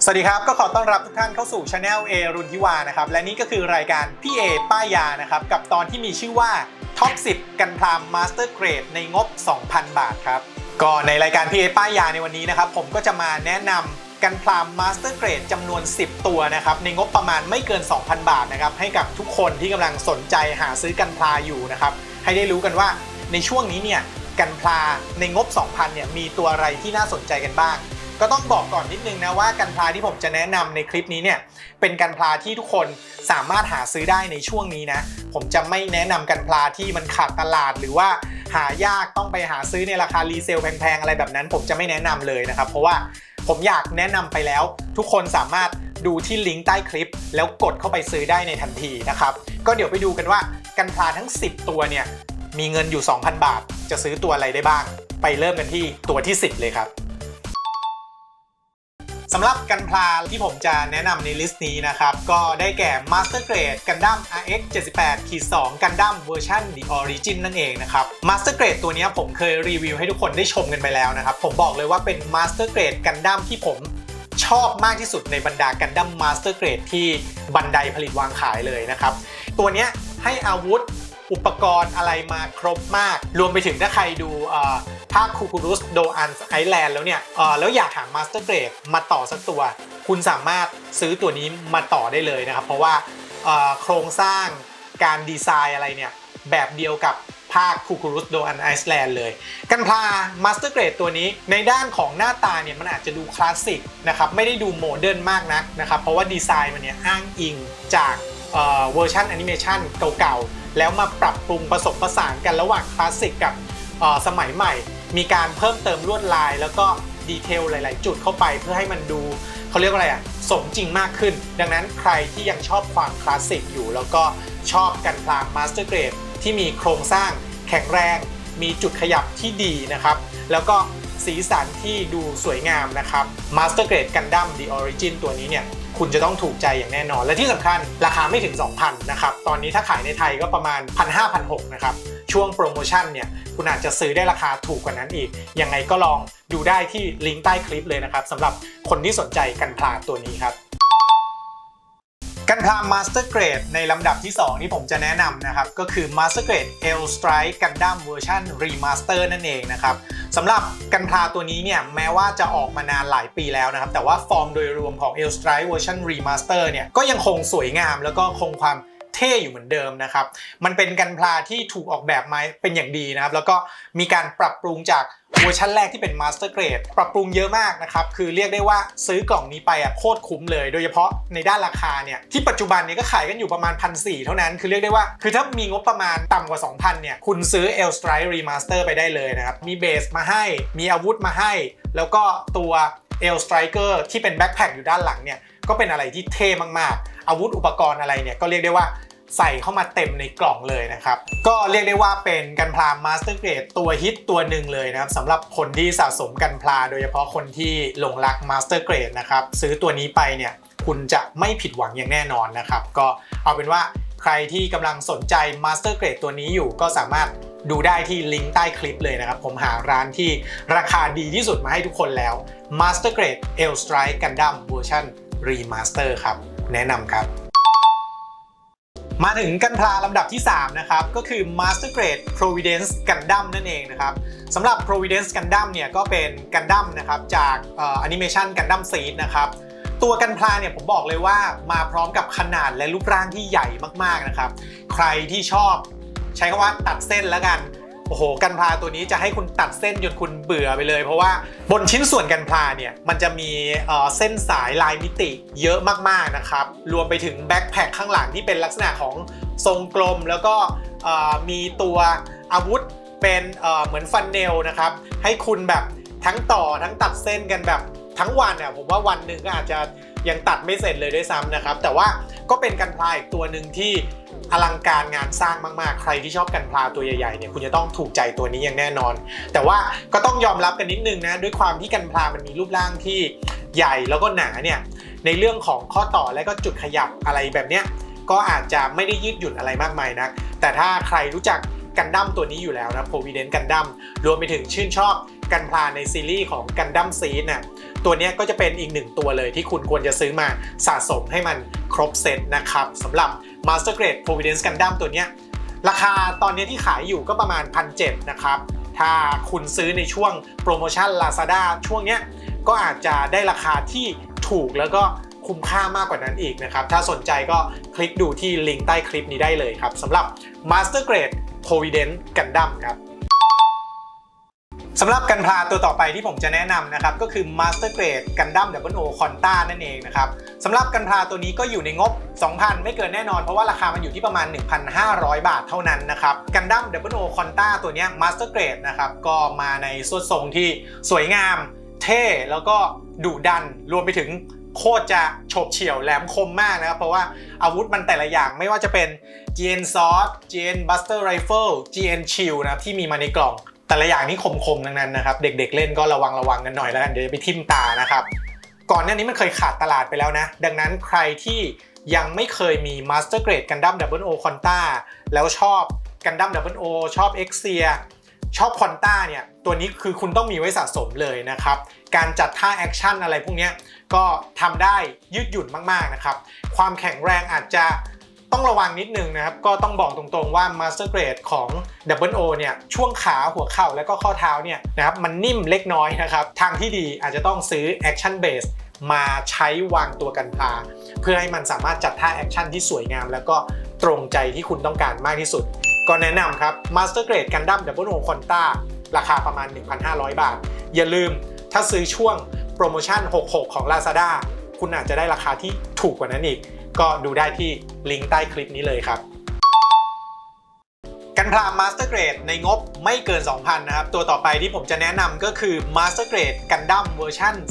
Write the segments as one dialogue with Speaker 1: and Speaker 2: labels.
Speaker 1: สวัสดีครับก็ขอต้อนรับทุกท่านเข้าสู่ Channel A รุนทิวานะครับและนี่ก็คือรายการพี่เอป้ายยานะครับกับตอนที่มีชื่อว่าท็อป 10 กันพรามมาสเตอร์เกรดในงบ 2,000 บาทครับก็ในรายการพี่เอป้ายยาในวันนี้นะครับผมก็จะมาแนะนำกันพรามมาสเตอร์เกรดจำนวน 10 ตัวนะครับในงบประมาณไม่เกิน 2,000 บาทนะครับให้กับทุกคนที่กำลังสนใจหาซื้อกันพลาอยู่นะครับให้ได้รู้กันว่าในช่วงนี้เนี่ยกันพลาในงบ 2,000 เนี่ยมีตัวอะไรที่น่าสนใจกันบ้างก็ต้องบอกก่อนนิดนึงนะว่ากันพลาที่ผมจะแนะนำในคลิปนี้เนี่ยเป็นกันพลาที่ทุกคนสามารถหาซื้อได้ในช่วงนี้นะผมจะไม่แนะนำกันพลาที่มันขาดตลาดหรือว่าหายากต้องไปหาซื้อในราคารีเซลแพงๆอะไรแบบนั้นผมจะไม่แนะนำเลยนะครับเพราะว่าผมอยากแนะนำไปแล้วทุกคนสามารถดูที่ลิงก์ใต้คลิปแล้วกดเข้าไปซื้อได้ในทันทีนะครับก็เดี๋ยวไปดูกันว่ากันพลาทั้ง10ตัวเนี่ยมีเงินอยู่ 2,000 บาทจะซื้อตัวอะไรได้บ้างไปเริ่มกันที่ตัวที่10เลยครับสำหรับกันพลาที่ผมจะแนะนำในลิสต์นี้นะครับก็ได้แก่ Master Grade Gundam RX 78-2 Gundam Version The Origin นั่นเองนะครับ Master Grade ตัวนี้ผมเคยรีวิวให้ทุกคนได้ชมกันไปแล้วนะครับผมบอกเลยว่าเป็น Master Grade Gundam ที่ผมชอบมากที่สุดในบรรดา Gundam Master Grade ที่บันไดผลิตวางขายเลยนะครับตัวนี้ให้อาวุธอุปกรณ์อะไรมาครบมากรวมไปถึงถ้าใครดูภาคคูคูรุสโดอันไอแลนด์แล้วเนี่ยแล้วอยากหามาสเตอร์เกรดมาต่อสักตัวคุณสามารถซื้อตัวนี้มาต่อได้เลยนะครับเพราะว่าโครงสร้างการดีไซน์อะไรเนี่ยแบบเดียวกับภาคคูคูรุสโดอันไอแลนด์เลยกันพลามาสเตอร์เกรดตัวนี้ในด้านของหน้าตาเนี่ยมันอาจจะดูคลาสสิกนะครับไม่ได้ดูโมเดิร์นมากนักนะครับเพราะว่าดีไซน์มันเนี่ยอ้างอิงจากเวอร์ชันแอนิเมชันเก่าๆแล้วมาปรับปรุงผสมผสานกันระหว่างคลาสสิกกับสมัยใหม่มีการเพิ่มเติมลวดลายแล้วก็ดีเทลหลายๆจุดเข้าไปเพื่อให้มันดูเขาเรียกว่าอะไรอ่ะสมจริงมากขึ้นดังนั้นใครที่ยังชอบความคลาสสิกอยู่แล้วก็ชอบกันพลามาสเตอร์เกรดที่มีโครงสร้างแข็งแรงมีจุดขยับที่ดีนะครับแล้วก็สีสันที่ดูสวยงามนะครับ Master Grade Gundam The Origin ตัวนี้เนี่ยคุณจะต้องถูกใจอย่างแน่นอนและที่สำคัญราคาไม่ถึง 2,000 นะครับตอนนี้ถ้าขายในไทยก็ประมาณ 1,500-1,600 นะครับช่วงโปรโมชั่นเนี่ยคุณอาจจะซื้อได้ราคาถูกกว่านั้นอีกยังไงก็ลองดูได้ที่ลิงก์ใต้คลิปเลยนะครับสำหรับคนที่สนใจกันพลาตัวนี้ครับกันพลา Master Grade ในลำดับที่2ที่ผมจะแนะนำนะครับก็คือ Master Grade L Strike Gundam Version Remaster นั่นเองนะครับสำหรับกันพลาตัวนี้เนี่ยแม้ว่าจะออกมานานหลายปีแล้วนะครับแต่ว่าฟอร์มโดยรวมของ L Strike Version Remaster เนี่ยก็ยังคงสวยงามแล้วก็คงความเท่อยู่เหมือนเดิมนะครับมันเป็นกันพลาที่ถูกออกแบบมาเป็นอย่างดีนะครับแล้วก็มีการปรับปรุงจากเวอร์ชันแรกที่เป็น Master Grade ปรับปรุงเยอะมากนะครับคือเรียกได้ว่าซื้อกล่องนี้ไปโคตรคุ้มเลยโดยเฉพาะในด้านราคาเนี่ยที่ปัจจุบันนี้ก็ขายกันอยู่ประมาณ 1,400 เท่านั้นคือเรียกได้ว่าคือถ้ามีงบประมาณต่ำกว่า 2,000 เนี่ยคุณซื้อ L Strike Remaster ไปได้เลยนะครับมีเบสมาให้มีอาวุธมาให้แล้วก็ตัว L Striker ที่เป็นแบ็คแพ็คอยู่ด้านหลังเนี่ยก็เป็นอะไรที่เท่มากๆอาวุธอุปกรณ์อะไรเนี่ยก็เรียกได้ว่าใส่เข้ามาเต็มในกล่องเลยนะครับก็เรียกได้ว่าเป็นกันพลา Master Grade ตัวฮิตตัวหนึ่งเลยนะครับสำหรับคนที่สะสมกันพลาโดยเฉพาะคนที่หลงรัก Master Grade นะครับซื้อตัวนี้ไปเนี่ยคุณจะไม่ผิดหวังอย่างแน่นอนนะครับก็เอาเป็นว่าใครที่กำลังสนใจ Master Grade ตัวนี้อยู่ก็สามารถดูได้ที่ลิงก์ใต้คลิปเลยนะครับผมหาร้านที่ราคาดีที่สุดมาให้ทุกคนแล้ว Master Grade L Strike Gundam Version Remaster ครับแนะนำครับมาถึงกันพลาลำดับที่3นะครับก็คือ Master Grade Providence Gundam นั่นเองนะครับสำหรับ Providence Gundam เนี่ยก็เป็น Gundam นะครับจากแอนิเมชัน Gundam Seed นะครับตัวกันพลาเนี่ยผมบอกเลยว่ามาพร้อมกับขนาดและรูปร่างที่ใหญ่มากๆนะครับใครที่ชอบใช้คำว่าตัดเส้นแล้วกันโอ้โหกันพลาตัวนี้จะให้คุณตัดเส้นจนคุณเบื่อไปเลยเพราะว่าบนชิ้นส่วนกันพลาเนี่ยมันจะมีเส้นสายลายมิติเยอะมากๆนะครับรวมไปถึงแบ็คแพ็คข้างหลังที่เป็นลักษณะของทรงกลมแล้วก็มีตัวอาวุธเป็นเหมือนฟันเนลนะครับให้คุณแบบทั้งต่อทั้งตัดเส้นกันแบบทั้งวันเนี่ยผมว่าวันหนึ่งก็อาจจะยังตัดไม่เสร็จเลยด้วยซ้ำนะครับแต่ว่าก็เป็นกันพลาอีกตัวหนึ่งที่อลังการงานสร้างมากๆใครที่ชอบกันพลาตัวใหญ่ๆเนี่ยคุณจะต้องถูกใจตัวนี้อย่างแน่นอนแต่ว่าก็ต้องยอมรับกันนิดนึงนะด้วยความที่กันพลามันมีรูปร่างที่ใหญ่แล้วก็หนาเนี่ยในเรื่องของข้อต่อและก็จุดขยับอะไรแบบเนี้ยก็อาจจะไม่ได้ยืดหยุ่นอะไรมากมายนะแต่ถ้าใครรู้จักกันดั้มตัวนี้อยู่แล้วนะ Providence Gundam รวมไปถึงชื่นชอบกันพลาในซีรีส์ของกันดั้มซีดเนี่ยตัวนี้ก็จะเป็นอีก1ตัวเลยที่คุณควรจะซื้อมาสะสมให้มันครบเซตนะครับสำหรับ Master Grade Providence Gundam ตัวนี้ราคาตอนนี้ที่ขายอยู่ก็ประมาณ 1,700 นะครับถ้าคุณซื้อในช่วงโปรโมชั่น Lazada ช่วงนี้ก็อาจจะได้ราคาที่ถูกแล้วก็คุ้มค่ามากกว่านั้นอีกนะครับถ้าสนใจก็คลิกดูที่ลิงก์ใต้คลิปนี้ได้เลยครับสำหรับ Master Grade Providence Gundam ครับสำหรับกันพลาตัวต่อไปที่ผมจะแนะนำนะครับก็คือ Master Grade Gundam Double O Conta นั่นเองนะครับสำหรับกันพลาตัวนี้ก็อยู่ในงบ 2,000 ไม่เกินแน่นอนเพราะว่าราคามันอยู่ที่ประมาณ 1,500 บาทเท่านั้นนะครับ Gundam Double O Conta ตัวนี้ Master Grade นะครับก็มาในส่วนทรงที่สวยงามเท่แล้วก็ดุดันรวมไปถึงโคตรจะโฉบเฉี่ยวแหลมคมมากนะครับเพราะว่าอาวุธมันแต่ละอย่างไม่ว่าจะเป็น GN Sword GN Buster Rifle GN Shield นะครับที่มีมาในกล่องแต่ละอย่างนี้คมๆทั้งนั้นนะครับเด็กๆเล่นก็ระวังกันหน่อยแล้วกันเดี๋ยวจะไปทิ่มตานะครับก่อนหน้านี้มันเคยขาดตลาดไปแล้วนะดังนั้นใครที่ยังไม่เคยมี Master Grade Gundam Double O Conta แล้วชอบ Gundam Double O ชอบ Exia ชอบ Conta เนี่ยตัวนี้คือคุณต้องมีไว้สะสมเลยนะครับการจัดท่าแอคชั่นอะไรพวกนี้ก็ทำได้ยืดหยุ่นมากๆนะครับความแข็งแรงอาจจะต้องระวังนิดนึงนะครับก็ต้องบอกตรงๆว่า Master Grade ของ Double O เนี่ยช่วงขาหัวเข่าและก็ข้อเท้าเนี่ยนะครับมันนิ่มเล็กน้อยนะครับทางที่ดีอาจจะต้องซื้อ Action Base มาใช้วางตัวกันพาเพื่อให้มันสามารถจัดท่าแอคชั่นที่สวยงามแล้วก็ตรงใจที่คุณต้องการมากที่สุดก็แนะนำครับ Master Grade Gundam Double O Conta ราคาประมาณ 1,500 บาทอย่าลืมถ้าซื้อช่วงโปรโมชั่น 66 ของ Lazada คุณอาจจะได้ราคาที่ถูกกว่านั้นอีกก็ดูได้ที่ลิงก์ใต้คลิปนี้เลยครับกันพลา Master Grade ในงบไม่เกิน 2,000 นะครับตัวต่อไปที่ผมจะแนะนำก็คือ Master Grade Gundam เวอร์ชัน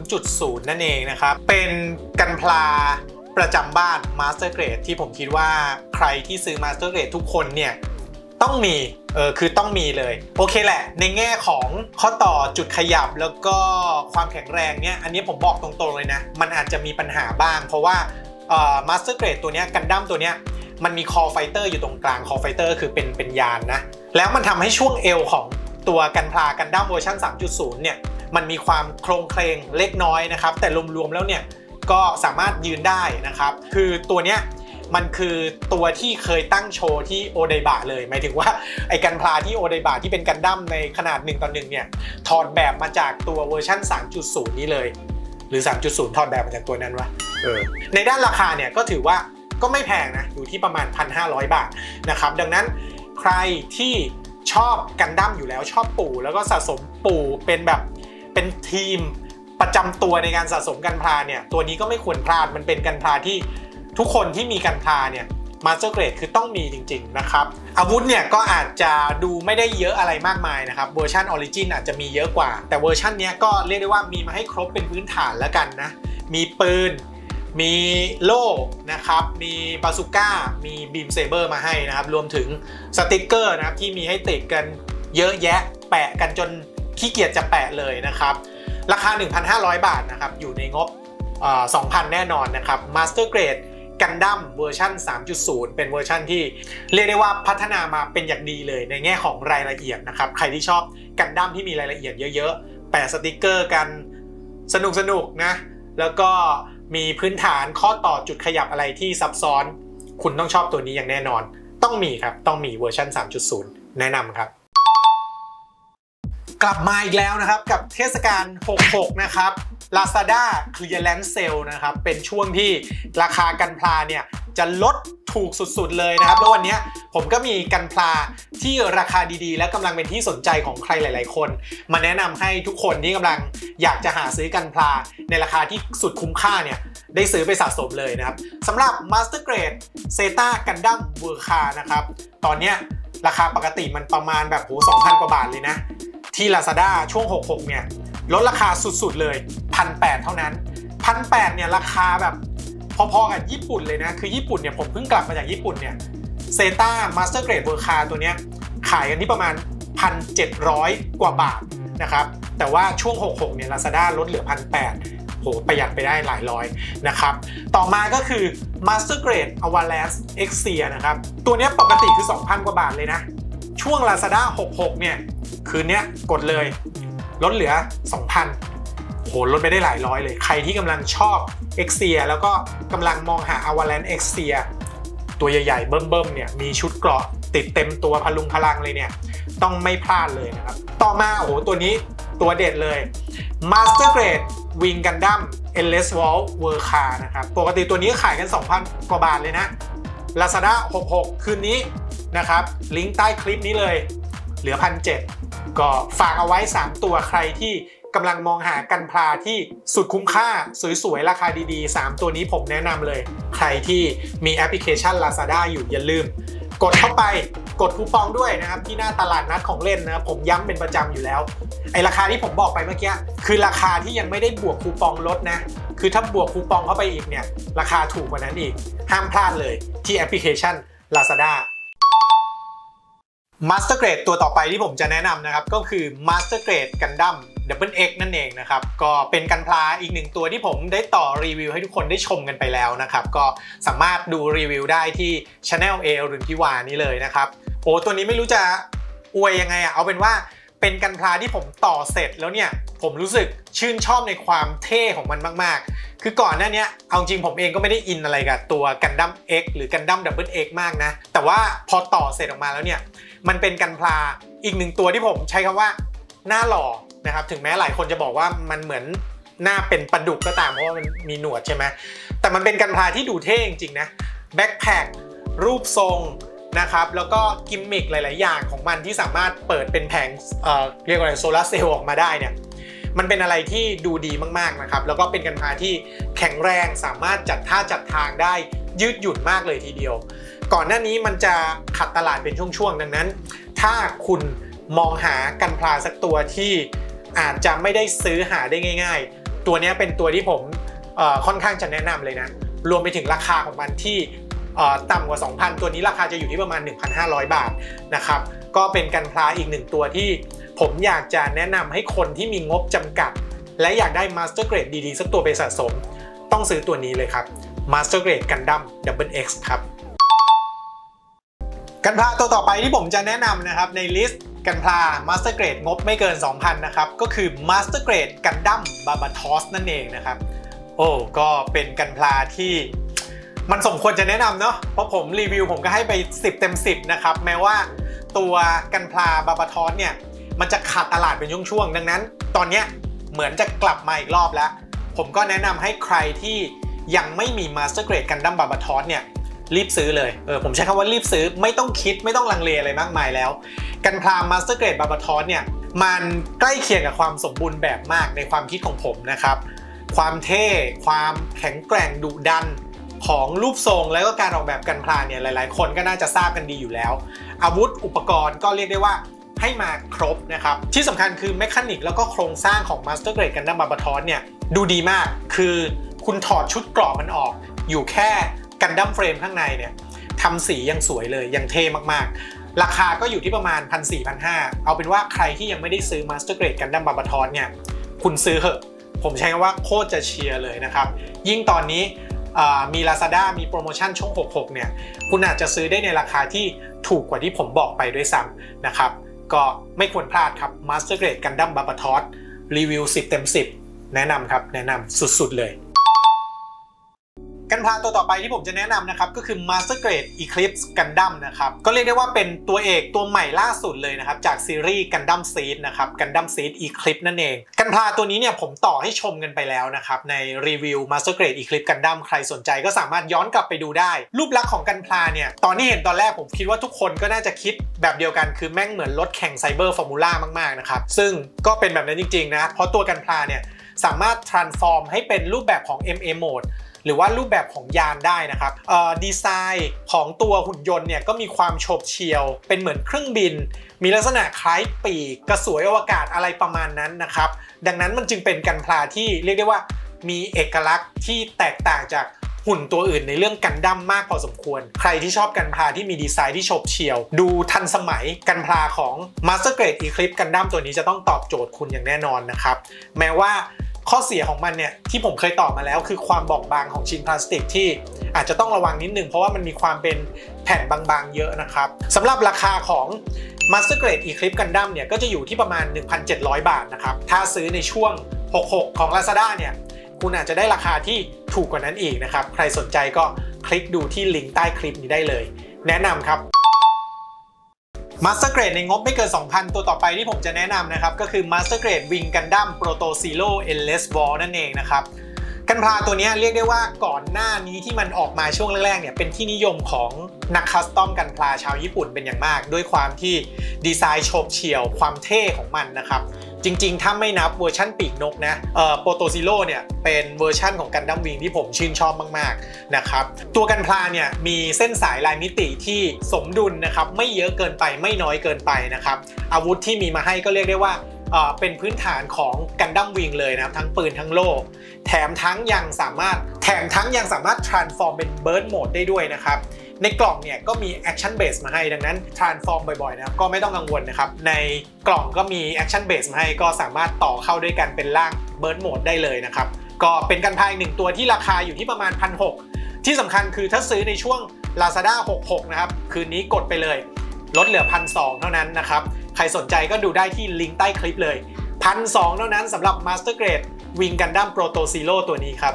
Speaker 1: 3.0 นั่นเองนะครับเป็นกันพลาประจำบ้าน Master Grade ที่ผมคิดว่าใครที่ซื้อ Master Grade ทุกคนเนี่ยต้องมีคือต้องมีเลยโอเคแหละในแง่ของข้อต่อจุดขยับแล้วก็ความแข็งแรงเนี่ยอันนี้ผมบอกตรงๆเลยนะมันอาจจะมีปัญหาบ้างเพราะว่าMaster Grade ตัวนี้กันดั้มตัวนี้มันมีคอไฟเตอร์อยู่ตรงกลางคอไฟเตอร์คือเป็นยานนะแล้วมันทำให้ช่วงเอวของตัวกันพลากันดั้มเวอร์ชัน 3.0 เนี่ยมันมีความโครงเคลงเล็กน้อยนะครับแต่รวมๆแล้วเนี่ยก็สามารถยืนได้นะครับคือตัวเนี้ยมันคือตัวที่เคยตั้งโชว์ที่โอไดบะเลยหมายถึงว่าไอ้กันพลาที่โอไดบะที่เป็นกันดั้มในขนาด1:1เนี่ยถอดแบบมาจากตัวเวอร์ชัน 3.0 นี้เลยหรือ 3.0 ถอดแบบมาจากตัวนั้นวะในด้านราคาเนี่ยก็ถือว่าก็ไม่แพงนะอยู่ที่ประมาณ 1,500 บาทนะครับดังนั้นใครที่ชอบกันดั้มอยู่แล้วชอบปู่แล้วก็สะสมปู่เป็นทีมประจำตัวในการสะสมกันพลาเนี่ยตัวนี้ก็ไม่ควรพลาดมันเป็นกันพลาที่ทุกคนที่มีกันพลาเนี่ย Master Grade คือต้องมีจริงๆนะครับอาวุธเนี่ยก็อาจจะดูไม่ได้เยอะอะไรมากมายนะครับเวอร์ชัน Origin อาจจะมีเยอะกว่าแต่เวอร์ชันนี้ก็เรียกได้ว่ามีมาให้ครบเป็นพื้นฐานแล้วกันนะมีปืนมีโล่นะครับมีบาซูก้ามีบีมเซเบอร์มาให้นะครับรวมถึงสติกเกอร์นะครับที่มีให้ติดกันเยอะแยะแปะกันจนขี้เกียจจะแปะเลยนะครับราคา 1,500 บาทนะครับอยู่ในงบ2,000 แน่นอนนะครับ Master Grade Gundam เวอร์ชัน 3.0 เป็นเวอร์ชันที่เรียกได้ว่าพัฒนามาเป็นอย่างดีเลยในแง่ของรายละเอียดนะครับใครที่ชอบกันดั้มที่มีรายละเอียดเยอะๆแปะสติกเกอร์กันสนุกนะแล้วก็มีพื้นฐานข้อต่อจุดขยับอะไรที่ซับซ้อนคุณต้องชอบตัวนี้อย่างแน่นอนต้องมีครับต้องมีเวอร์ชัน 3.0 แนะนำครับกลับมาอีกแล้วนะครับกับเทศกาล 66 นะครับ Lazada Clearance Sale นะครับเป็นช่วงที่ราคากันพลาเนี่ยจะลดถูกสุดๆเลยนะครับแล้ววันนี้ผมก็มีกันพลาที่ราคาดีๆและกำลังเป็นที่สนใจของใครหลายๆคนมาแนะนำให้ทุกคนที่กำลังอยากจะหาซื้อกันพลาในราคาที่สุดคุ้มค่าเนี่ยได้ซื้อไปสะสมเลยนะครับสำหรับ Master Grade Zeta Gundam Verca นะครับตอนนี้ราคาปกติมันประมาณแบบ2,000 กว่าบาทเลยนะที่ Lazada ช่วง 66 เนี่ยลดราคาสุดๆเลย 1,800 เท่านั้น 1,800 เนี่ยราคาแบบพอๆกับญี่ปุ่นเลยนะคือญี่ปุ่นเนี่ยผมเพิ่งกลับมาจากญี่ปุ่นเนี่ย Zeta Master Grade Verca ตัวเนี้ยขายกันที่ประมาณ 1,700 กว่าบาทนะครับแต่ว่าช่วง 66 เนี่ย Lazada ลดเหลือ 1,800 โหประหยัดไปได้หลายร้อยนะครับต่อมาก็คือ Master Grade Avalanche Exia นะครับตัวนี้ปกติคือ 2,000 กว่าบาทเลยนะช่วง Lazada 66 เนี่ยคืนนี้กดเลยลดเหลือ 2,000 โหโหลดไปได้หลายร้อยเลยใครที่กำลังชอบ Exia แล้วก็กำลังมองหา Avalanche Exia ตัวใหญ่ๆเบิ่มๆเนี่ยมีชุดเกราะติดเต็มตัวพลุงพลังเลยเนี่ยต้องไม่พลาดเลยนะครับต่อมาโอ้โหตัวนี้ตัวเด็ดเลย Master Grade Wing Gundam Endless Waltz Verka นะครับปกติตัวนี้ขายกัน 2,000 กว่าบาทเลยนะ Lazada 66 คืนนี้นะครับลิงก์ใต้คลิปนี้เลยเหลือ 1,700 ก็ฝากเอาไว้ 3 ตัวใครที่กำลังมองหากันพลาที่สุดคุ้มค่าสวยๆราคาดีๆ3ตัวนี้ผมแนะนำเลยใครที่มีแอปพลิเคชัน Lazada อยู่อย่าลืมกดเข้าไปกดคูปองด้วยนะครับที่หน้าตลาดนัดของเล่นนะผมย้ำเป็นประจำอยู่แล้วไอราคาที่ผมบอกไปเมื่อกี้คือราคาที่ยังไม่ได้บวกคูปองลดนะคือถ้าบวกคูปองเข้าไปอีกเนี่ยราคาถูกกว่านั้นอีกห้ามพลาดเลยที่แอปพลิเคชัน Lazada Master Grade ตัวต่อไปที่ผมจะแนะนำนะครับก็คือ Master Grade Gundam Double X นั่นเองนะครับก็เป็นกันพลาอีกหนึ่งตัวที่ผมได้ต่อรีวิวให้ทุกคนได้ชมกันไปแล้วนะครับก็สามารถดูรีวิวได้ที่ Channel A หรือพิวานี่เลยนะครับโอ้ตัวนี้ไม่รู้จะอวยยังไงอะเอาเป็นว่าเป็นกันพลาที่ผมต่อเสร็จแล้วเนี่ยผมรู้สึกชื่นชอบในความเท่ของมันมากๆคือก่อนหน้านี้เอาจริงผมเองก็ไม่ได้อินอะไรกับตัว Gundam X หรือ Gundam Double X มากนะแต่ว่าพอต่อเสร็จออกมาแล้วเนี่ยมันเป็นกันพลาอีกหนึ่งตัวที่ผมใช้คำว่าหน้าหล่อนะครับถึงแม้หลายคนจะบอกว่ามันเหมือนหน้าเป็นปลาดุกก็ตามเพราะว่ามันมีหนวดใช่ไหมแต่มันเป็นกันพลาที่ดูเท่จริงๆนะแบ็คแพครูปทรงนะครับแล้วก็กิมมิคหลายๆอย่างของมันที่สามารถเปิดเป็นแผงเรียกว่าอะไรโซลาร์เซลล์ออกมาได้เนี่ยมันเป็นอะไรที่ดูดีมากๆนะครับแล้วก็เป็นกันพลาที่แข็งแรงสามารถจัดท่าจัดทางได้ยืดหยุ่นมากเลยทีเดียวก่อนหน้านี้มันจะขัดตลาดเป็นช่วงๆดังนั้นถ้าคุณมองหากันพลาสักตัวที่อาจจะไม่ได้ซื้อหาได้ง่ายๆตัวนี้เป็นตัวที่ผมค่อนข้างจะแนะนำเลยนะรวมไปถึงราคาของมันที่ต่ำกว่า 2,000 ตัวนี้ราคาจะอยู่ที่ประมาณ 1,500 บาทนะครับก็เป็นกันพลาอีกหนึ่งตัวที่ผมอยากจะแนะนำให้คนที่มีงบจำกัดและอยากได้ Master Grade ดีๆสักตัวไปสะสมต้องซื้อตัวนี้เลยครับ Master Grade Gundam Double X ครับกันพลาตัวต่อไปที่ผมจะแนะนำนะครับในลิสต์กันพลา Master Grade งบไม่เกิน 2,000 นะครับก็คือ Master Grade Gundam Barbatos นั่นเองนะครับโอ้ก็เป็นกันพลาที่มันสมควรจะแนะนำเนาะเพราะผมรีวิวผมก็ให้ไป10 เต็ม 10นะครับแม้ว่าตัวกันพลา Barbatos เนี่ยมันจะขาดตลาดเป็นช่วงๆดังนั้นตอนนี้เหมือนจะกลับมาอีกรอบแล้วผมก็แนะนำให้ใครที่ยังไม่มี Master Grade Gundam Barbatos เนี่ยรีบซื้อเลยผมใช้คำว่ารีบซื้อไม่ต้องคิดไม่ต้องลังเลอะไรมากมายแล้วกันพลา Master Grade Barbatos เนี่ยมันใกล้เคียงกับความสมบูรณ์แบบมากในความคิดของผมนะครับความเท่ความแข็งแกร่งดุดันของรูปทรงแล้วก็การออกแบบกันพลาเนี่ยหลายๆคนก็น่าจะทราบกันดีอยู่แล้วอาวุธอุปกรณ์ก็เรียกได้ว่าให้มาครบนะครับที่สำคัญคือเมคานิกแล้วก็โครงสร้างของ Master Grade Gundam Barbatos เนี่ยดูดีมากคือคุณถอดชุดเกราะมันออกอยู่แค่กันดั้มเฟรมข้างในเนี่ยทำสียังสวยเลยยังเท่มากๆราคาก็อยู่ที่ประมาณ 1,400-1,500 เอาเป็นว่าใครที่ยังไม่ได้ซื้อ Master Grade Gundam Barbatos เนี่ยคุณซื้อเถอะผมใช้คำว่าโคตรจะเชียร์เลยนะครับยิ่งตอนนี้มี Lazada มีโปรโมชั่นช่วง66เนี่ยคุณอาจจะซื้อได้ในราคาที่ถูกกว่าที่ผมบอกไปด้วยซ้ำนะครับก็ไม่ควรพลาดครับ Master Grade Gundam Barbatos รีวิว10 เต็ม 10แนะนำครับแนะนำสุดๆเลยกันพลาตัวต่อไปที่ผมจะแนะนำนะครับก็คือ Master Grade Eclipse Gundam นะครับก็เรียกได้ว่าเป็นตัวเอกตัวใหม่ล่าสุดเลยนะครับจากซีรีส์ Gundam Seed นะครับ Gundam Seed Eclipse นั่นเองกันพลาตัวนี้เนี่ยผมต่อให้ชมกันไปแล้วนะครับในรีวิว Master Grade Eclipse Gundam ใครสนใจก็สามารถย้อนกลับไปดูได้รูปลักษณ์ของกันพลาเนี่ยตอนที่เห็นตอนแรกผมคิดว่าทุกคนก็น่าจะคิดแบบเดียวกันคือแม่งเหมือนรถแข่งไซเบอร์ฟอร์มูล่ามากๆนะครับซึ่งก็เป็นแบบนั้นจริงๆนะเพราะตัวกันพลาเนี่ยสามารถ transform ให้เป็นรูปแบบของ MA Modeหรือว่ารูปแบบของยานได้นะครับดีไซน์ของตัวหุ่นยนต์เนี่ยก็มีความโฉบเฉี่ยวเป็นเหมือนเครื่องบินมีลักษณะคล้ายปีกกระสวยอวกาศอะไรประมาณนั้นนะครับดังนั้นมันจึงเป็นกันพลาที่เรียกได้ว่ามีเอกลักษณ์ที่แตกต่างจากหุ่นตัวอื่นในเรื่องกันดั้มมากพอสมควรใครที่ชอบกันพลาที่มีดีไซน์ที่โฉบเฉี่ยวดูทันสมัยกันพลาของ Master Grade Eclipse Gundam ตัวนี้จะต้องตอบโจทย์คุณอย่างแน่นอนนะครับแม้ว่าข้อเสียของมันเนี่ยที่ผมเคยตอบมาแล้วคือความบอบบางของชิ้นพลาสติกที่อาจจะต้องระวังนิดนึงเพราะว่ามันมีความเป็นแผ่นบางๆเยอะนะครับสำหรับราคาของ Master Grade Eclipse Gundam เนี่ยก็จะอยู่ที่ประมาณ 1,700 บาทนะครับถ้าซื้อในช่วง 66ของ Lazada เนี่ยคุณอาจจะได้ราคาที่ถูกกว่านั้นอีกนะครับใครสนใจก็คลิกดูที่ลิงก์ใต้คลิปนี้ได้เลยแนะนำครับMaster Grade ในงบไม่เกิน 2,000 ตัวต่อไปที่ผมจะแนะนำนะครับก็คือ Master Grade Wing Gundam Proto Zero Endless War นั่นเองนะครับกันพลาตัวนี้เรียกได้ว่าก่อนหน้านี้ที่มันออกมาช่วงแรกๆเนี่ยเป็นที่นิยมของนักคัสตอมกันพลาชาวญี่ปุ่นเป็นอย่างมากด้วยความที่ดีไซน์โฉบเฉี่ยวความเท่ของมันนะครับจริงๆถ้าไม่นับเวอร์ชันปีกนกนะโปรโตซิโร่เนี่ยเป็นเวอร์ชันของกันดั้มวิงที่ผมชื่นชอบมากๆนะครับตัวกันพลาเนี่ยมีเส้นสายลายมิติที่สมดุลนะครับไม่เยอะเกินไปไม่น้อยเกินไปนะครับอาวุธที่มีมาให้ก็เรียกได้ว่าเป็นพื้นฐานของกันดั้มวิงเลยนะครับทั้งปืนทั้งโล่แถมทั้งยังสามารถtransform เป็น burst mode ได้ด้วยนะครับในกล่องเนี่ยก็มี action base มาให้ดังนั้น transform บ่อยๆนะครับก็ไม่ต้องกังวลนะครับในกล่องก็มี action base มาให้ก็สามารถต่อเข้าด้วยกันเป็นร่าง burst mode ได้เลยนะครับก็เป็นกันพลา1ตัวที่ราคาอยู่ที่ประมาณ 1,600 ที่สำคัญคือถ้าซื้อในช่วง Lazada 66นะครับคืนนี้กดไปเลยลดเหลือ 1,200 เท่านั้นนะครับใครสนใจก็ดูได้ที่ลิงก์ใต้คลิปเลย 1,200 เท่านั้นสำหรับ Master Grade Wing Gundam Proto Zero ตัวนี้ครับ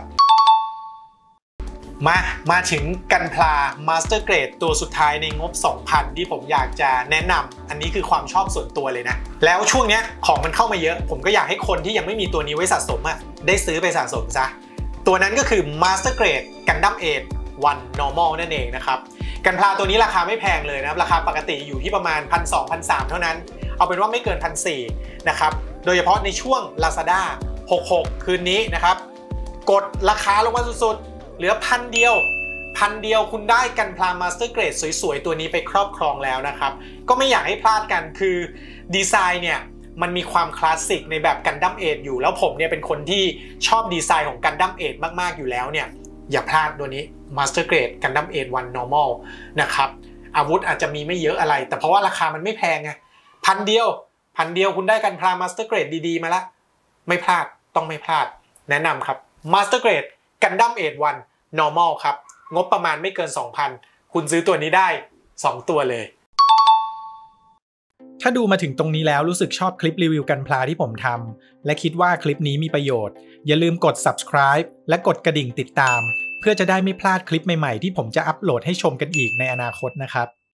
Speaker 1: มาถึงกันพลา Master Grade ตัวสุดท้ายในงบ 2,000 ที่ผมอยากจะแนะนำอันนี้คือความชอบส่วนตัวเลยนะแล้วช่วงนี้ของมันเข้ามาเยอะผมก็อยากให้คนที่ยังไม่มีตัวนี้ไว้สะสมได้ซื้อไปสะสมซะตัวนั้นก็คือ Master Grade Gundam Age 1 Normal นั่นเองนะครับกันพลาตัวนี้ราคาไม่แพงเลยนะครับราคาปกติอยู่ที่ประมาณ 1,200 1,300 เท่านั้นเอาเป็นว่าไม่เกิน 1,400 นะครับโดยเฉพาะในช่วง Lazada 66คืนนี้นะครับกดราคาลงมาสุดๆเหลือ1,000 เดียวคุณได้กันพลา Master Grade สวยๆตัวนี้ไปครอบครองแล้วนะครับก็ไม่อยากให้พลาดกันคือดีไซน์เนี่ยมันมีความคลาสสิกในแบบกันดั้มเอจอยู่แล้วผมเนี่ยเป็นคนที่ชอบดีไซน์ของกันดั้มเอจมากๆอยู่แล้วเนี่ยอย่าพลาดตัวนี้ Master Grade Gundam Age 1 Normal นะครับอาวุธอาจจะมีไม่เยอะอะไรแต่เพราะว่าราคามันไม่แพงไง1,000 เดียวคุณได้กันพลา Master Grade ดีๆมาละไม่พลาดต้องไม่พลาดแนะนำครับ Master Grade Gundam Age 1 Normal ครับงบประมาณไม่เกิน 2,000 คุณซื้อตัวนี้ได้2ตัวเลยถ้าดูมาถึงตรงนี้แล้วรู้สึกชอบคลิปรีวิวกันพลาที่ผมทำและคิดว่าคลิปนี้มีประโยชน์อย่าลืมกด subscribe และกดกระดิ่งติดตามเพื่อจะได้ไม่พลาดคลิปใหม่ๆที่ผมจะอัปโหลดให้ชมกันอีกในอนาคตนะครับ